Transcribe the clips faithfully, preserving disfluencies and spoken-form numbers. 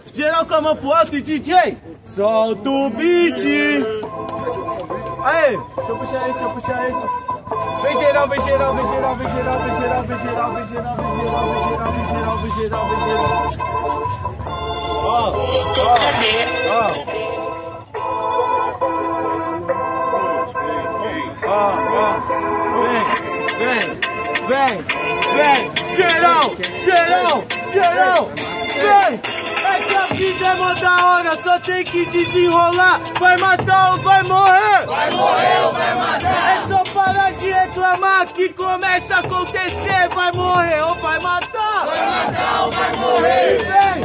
Geral com a mão pro alto e D J, solta o beat. Aê, deixa eu puxar esse, deixa eu puxar esse. Vem geral, vem geral, vem geral, vem geral, vem geral, vem geral, vem geral, vem geral, vem geral, vem geral, vem geral, vem geral. Ó, ó, ó. Ó, ó, vem, vem, vem, vem, geral, geral, geral, vem. É que a vida é mó da hora, só tem que desenrolar. Vai matar ou vai morrer? Vai morrer ou vai matar? É só parar de reclamar que começa a acontecer. Vai morrer ou vai matar? Vai matar ou vai morrer? Vem!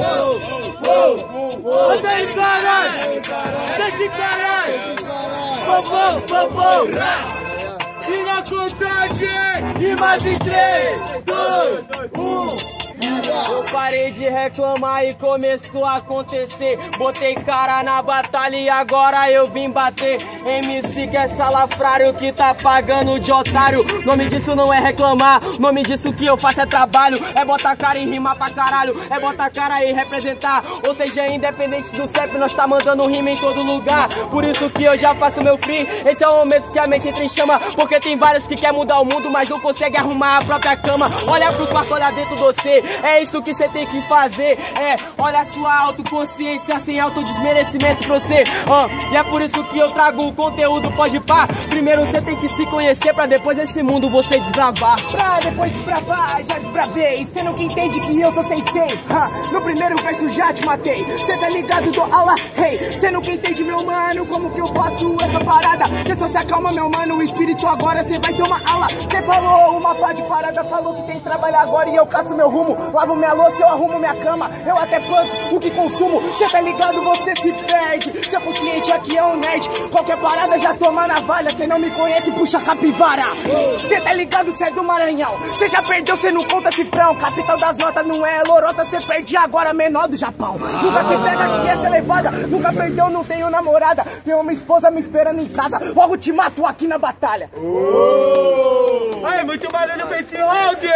Anda aí, caralho! Deixa caralho! Bobô, bobô! E na contagem, e mais em três, dois, um. Eu parei de reclamar e começou a acontecer. Botei cara na batalha e agora eu vim bater. M C que é salafrário que tá pagando de otário. Nome disso não é reclamar, nome disso que eu faço é trabalho. É botar cara e rimar pra caralho, é botar cara e representar. Ou seja, independente do C E P, nós tá mandando rima em todo lugar. Por isso que eu já faço meu free. Esse é o momento que a mente entra em chama, porque tem vários que quer mudar o mundo, mas não consegue arrumar a própria cama. Olha pro quarto, olha dentro de você. É isso que você tem que fazer, é, olha a sua autoconsciência sem autodesmerecimento pra você, uh, e é por isso que eu trago o conteúdo, pode pá. Primeiro você tem que se conhecer pra depois esse mundo você desbravar. Pra depois desbravar, já desbravei. Cê não que entende que eu sou sensei, ha, no primeiro verso já te matei. Cê tá ligado, dou aula, hey. Cê não que entende, meu mano, como que eu faço essa parada. Cê só se acalma, meu mano, o espírito agora cê vai ter uma aula. Cê falou uma pá de parada, falou que tem que trabalhar agora e eu caço meu rumo. Lavo minha louça, eu arrumo minha cama, eu até planto o que consumo. Cê tá ligado, você se perde. Seu consciente aqui é um nerd. Qualquer parada já toma navalha. Cê não me conhece, puxa capivara. Cê tá ligado, cê é do Maranhão. Cê já perdeu, cê não conta cifrão. Capital das notas não é lorota, cê perde agora, menor do Japão. Nunca te pega aqui essa levada. Nunca perdeu, não tenho namorada. Tenho uma esposa me esperando em casa. Logo te mato aqui na batalha. Oh! Ai, muito barulho pra esse round!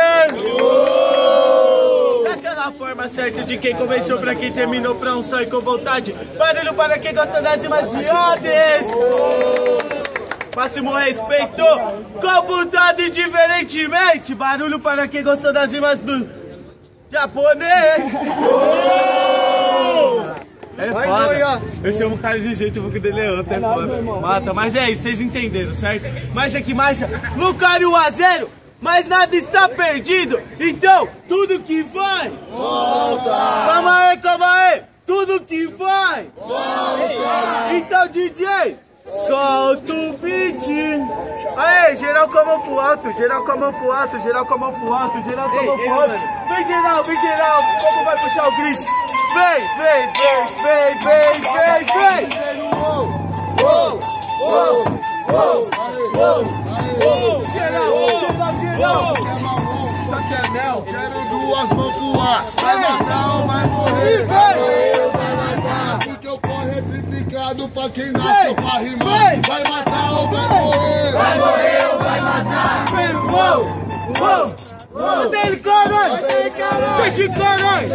Daquela forma certa de quem começou pra quem terminou, pra um só e com vontade. Barulho para quem gosta das rimas de Odes. Máximo respeito, com vontade e diferentemente. Barulho para quem gostou das rimas do japonês. É foda. Eu chamo o cara de um jeito, o book dele é outro, é foda. Mata, mas é isso, vocês entenderam, certo? Marcha que marcha, Lucario a zero. Mas nada está perdido, então tudo que vai, volta! Calma aí, calma aí! Tudo que vai, volta! Então D J, solta o beat! Aê, geral com a mão pro alto, geral com a mão pro alto, geral com a mão pro alto, geral com a mão pro alto! Vem geral, vem geral, como vai puxar o grito? Vem, vem, vem, vem, vem, vem, vem! Uou, uou, uou, uou, uou, geral, geral, geral! Só que é mel, quero duas mãos pro ar. Vai matar ou vai morrer? Vai morrer ou vai matar? Porque o corre é triplicado pra quem nasceu pra rimar. Vai matar ou vai morrer? Vai morrer ou vai matar? Vem, uou, uou! Mata ele, caralho! Feche, caralho!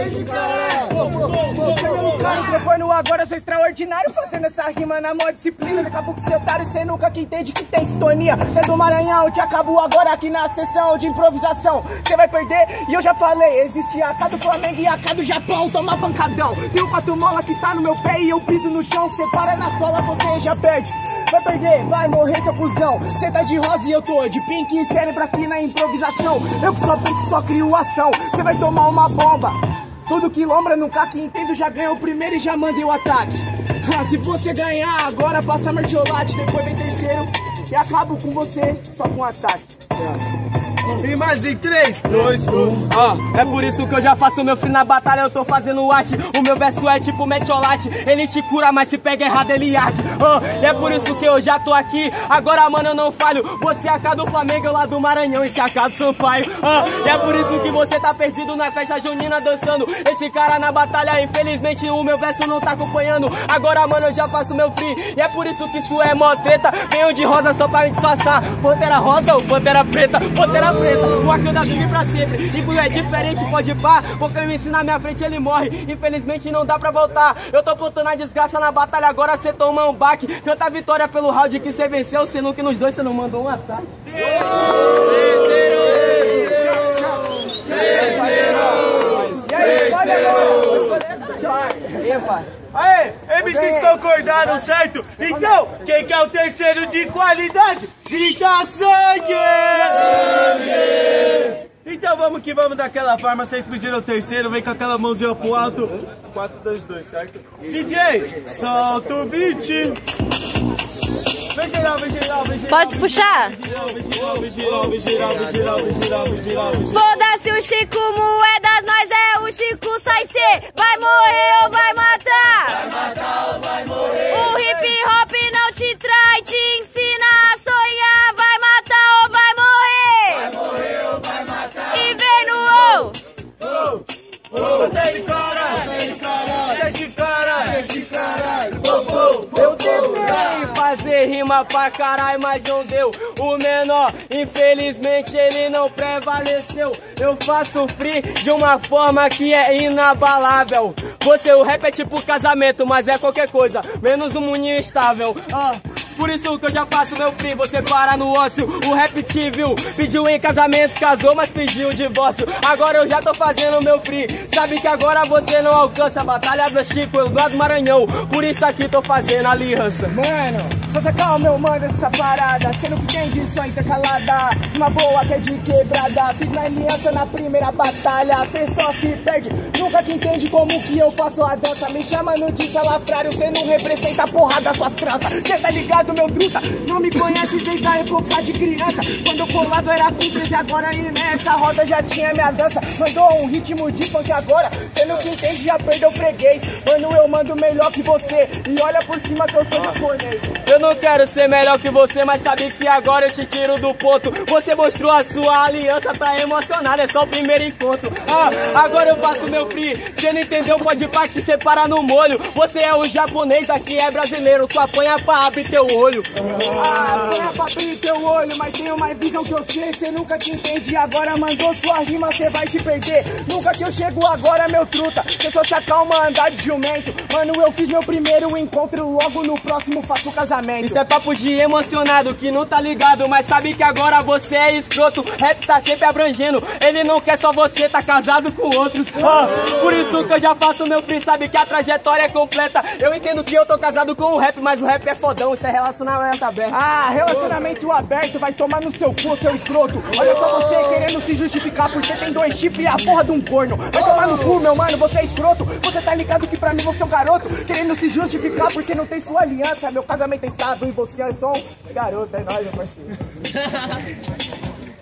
Cara, propondo agora, eu sou extraordinário, fazendo essa rima na maior disciplina. Daqui a pouco cê otário, cê nunca que entende que tem sintonia. Cê é do Maranhão, te acabou agora aqui na sessão de improvisação. Cê vai perder, e eu já falei, existe a K do Flamengo e a K do Japão, toma pancadão. Tem um quatro mola que tá no meu pé e eu piso no chão. Cê para na sola, você já perde. Vai perder, vai morrer, seu cuzão. Cê tá de rosa e eu tô de pink e cérebro aqui na improvisação. Eu que só penso, só crio ação. Cê vai tomar uma bomba. Todo que lombra nunca que entendo já ganhou o primeiro e já mandei o ataque. Ah, se você ganhar agora passa mertiolate, depois vem terceiro e acabo com você só com ataque. É. E mais em três, dois, um. Ó, é por isso que eu já faço meu free na batalha, eu tô fazendo arte. O meu verso é tipo metiolate, ele te cura, mas se pega errado ele arde. Ó, e é por isso que eu já tô aqui, agora mano eu não falho. Você é a K do Flamengo, eu lá do Maranhão, esse é a K do Sampaio. Ó, e é por isso que você tá perdido na festa junina dançando. Esse cara na batalha, infelizmente o meu verso não tá acompanhando. Agora mano eu já faço meu free, e é por isso que isso é mó treta. Venho de rosa só pra me disfarçar, pantera rosa ou pantera preta, pantera preta, o aqui da vive pra sempre. E é diferente, pode pá, porque ele me ensina na minha frente, ele morre. Infelizmente não dá pra voltar. Eu tô plantando a desgraça na batalha, agora cê toma um baque. Canta a vitória pelo round que cê venceu, sendo que nos dois cê não mandou um ataque. Aê, M Cs concordaram, certo? Então, quem quer o terceiro de qualidade, grita sangue! Então vamos que vamos daquela forma, vocês pediram o terceiro, vem com aquela mãozinha pro alto. quatro, dois, dois, certo? D J, solta o beat! Vem geral, vem geral, vem geral. Pode puxar? Foda-se o Chico Moedas, nós é o Chico Sai C. Vai morrer ou vai matar? Vai matar ou vai morrer? O hip hop não te trai, te ensina a sonhar. Vai matar ou vai morrer? Vai morrer ou vai matar? E vem no ou. Oh, oh, tem cara, tem cara, deixa cara, deixa cara. Eu tentei fazer rima pra caralho, mas não deu. O menor, infelizmente, ele não prevaleceu. Eu faço free de uma forma que é inabalável. Você, o rap é tipo casamento, mas é qualquer coisa, menos um moninho estável. Ah, por isso que eu já faço meu free, você para no ócio. O rap te viu, pediu em casamento, casou, mas pediu o divórcio. Agora eu já tô fazendo meu free, sabe que agora você não alcança a batalha do Chico, eu do Maranhão. Por isso aqui tô fazendo aliança. Mano, só sacar o meu mano essa parada, sendo que tem de só intercalada. Uma boa que é de quebrada, fiz minha aliança na primeira batalha. Cê só se perde, nunca te entende como que eu faço a dança. Me chama no de salafrário, cê não representa a porra das suas tranças. Cê tá ligado, meu truta? Não me conhece desde a época de criança. Quando eu colado era com treze, agora aí nessa roda já tinha minha dança. Mandou um ritmo de funk agora, cê não que entende, já perdeu o freguês. Mano, eu mando melhor que você, e olha por cima que eu sou japonês. Eu não quero ser melhor que você, mas sabe que agora eu te tiro do ponto. Você mostrou a sua aliança, tá emocionado, é só o primeiro encontro. Ah, agora eu faço meu free, cê não entendeu, pode pá que cê para no molho. Você é o japonês, aqui é brasileiro, tu apanha pra abrir teu olho. Ah, apanha pra abrir teu olho, mas tenho mais visão que você, cê nunca te entende. Agora mandou sua rima, cê vai se perder. Nunca que eu chego agora, meu truta, cê só se acalma andar de jumento. Mano, eu fiz meu primeiro encontro, logo no próximo faço casamento. Isso é papo de emocionado que não tá ligado, mas sabe que agora você é escroto. Rap tá sempre abrangendo, ele não quer só você, tá casado com outros. Oh, por isso que eu já faço meu free, sabe que a trajetória é completa. Eu entendo que eu tô casado com o rap, mas o rap é fodão, isso é relacionamento aberto. Ah, relacionamento aberto, vai tomar no seu cu, seu escroto. Olha só você querendo se justificar porque tem dois chifres e a porra de um corno. Vai tomar no cu, meu mano, você é escroto. Você tá ligado que pra mim você é um garoto, querendo se justificar porque não tem sua aliança. Meu casamento é estável e você é só um garoto, é nóis, meu parceiro.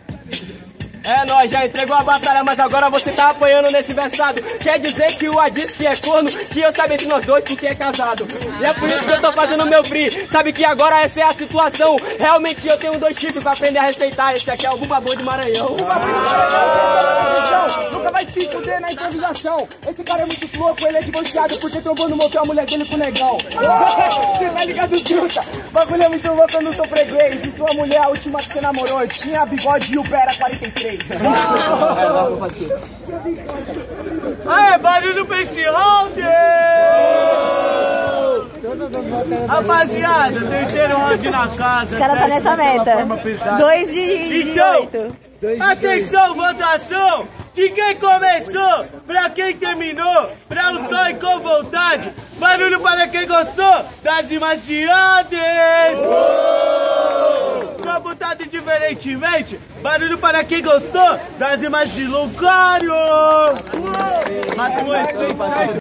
É nóis, já entregou a batalha, mas agora você tá apanhando nesse versado. Quer dizer que o Adis que é corno, que eu sabe entre nós dois porque é casado. E é por isso que eu tô fazendo meu free, sabe que agora essa é a situação. Realmente eu tenho dois chifres pra aprender a respeitar. Esse aqui é o Bubabô de Maranhão. Bubabô de Maranhão, nunca vai se fuder na improvisação. Esse cara é muito louco, ele é divorciado porque trombou no motel a mulher dele com o negão. Você tá ligado, truta? Bagulho é muito louco, eu não sou freguês. E sua mulher, a última que você namorou, tinha bigode e o Bera quarenta e três. Aê, barulho pra esse round! Rapaziada, terceiro round na casa. O cara tá nessa meta. Dois de então, oito. Atenção, votação! De quem começou, pra quem terminou, pra um só e com vontade. Barulho para quem gostou das rimas de Andes. Computado diferentemente. Barulho para quem gostou das rimas de Lucario. Máximo respeito,